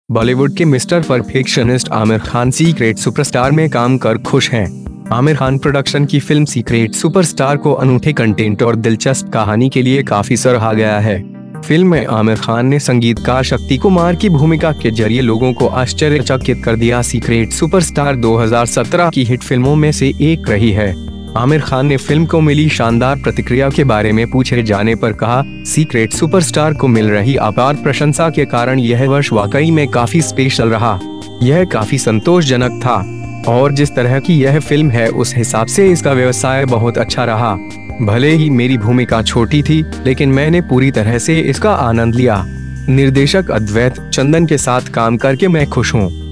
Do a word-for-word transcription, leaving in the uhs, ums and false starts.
बॉलीवुड के mister perfectionist Aamir Khan secret superstar में काम कर खुश हैं। आमिर खान प्रोडक्शन की फिल्म सीक्रेट सुपरस्टार को अनूठे कंटेंट और दिलचस्प कहानी के लिए काफी सराहा गया है। फिल्म में आमिर खान ने संगीतकार शक्ति कुमार की भूमिका के जरिए लोगों को आश्चर्यचकित कर दिया। सीक्रेट सुपरस्टार दो हज़ार सत्रह की हिट फिल्मों में से एक रही है। आमिर खान ने फिल्म को मिली शानदार प्रतिक्रिया के बारे में पूछे जाने पर कहा, सीक्रेट सुपरस्टार को मिल रही अपार प्रशंसा के कारण यह वर्ष वाकई में काफी स्पेशल रहा। यह काफी संतोषजनक था और जिस तरह की यह फिल्म है उस हिसाब से इसका व्यवसाय बहुत अच्छा रहा। भले ही मेरी भूमिका छोटी थी, लेकिन मैंने पूरी तरह से इसका आनंद लिया। निर्देशक अद्वैत चंदन के साथ काम करके मैं खुश हूँ।